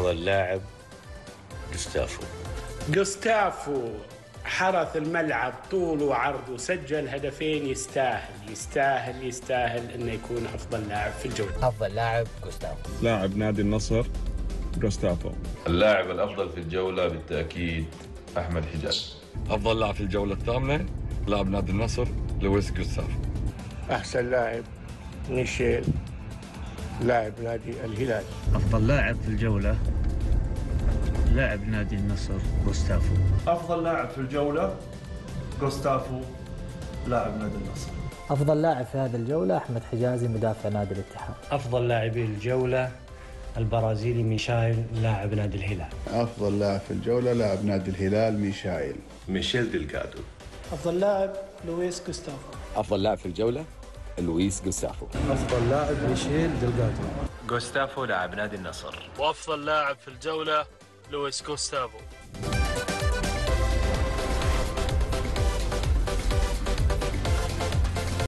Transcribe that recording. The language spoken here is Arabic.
أفضل لاعب جوستافو. جوستافو حرث الملعب طول وعرض وسجل هدفين. يستاهل انه يكون افضل لاعب في الجولة. افضل لاعب جوستافو. لاعب نادي النصر جوستافو. اللاعب الافضل في الجولة بالتأكيد احمد حجاز. افضل لاعب في الجولة الثامنة لاعب نادي النصر لويس جوستافو. احسن لاعب ميشيل لاعب نادي الهلال. افضل لاعب في الجولة لاعب نادي النصر جوستافو. أفضل لاعب في الجولة جوستافو لاعب نادي النصر. أفضل لاعب في هذه الجولة أحمد حجازي مدافع نادي الاتحاد. أفضل لاعبي الجولة البرازيلي ميشايل لاعب نادي الهلال. أفضل لاعب في الجولة لاعب نادي الهلال ميشيل ديلغادو. أفضل لاعب لويس جوستافو. أفضل لاعب في الجولة لويس جوستافو. أفضل لاعب ميشيل ديلغادو. جوستافو لاعب نادي النصر. وأفضل لاعب في الجولة لويس جوستافو.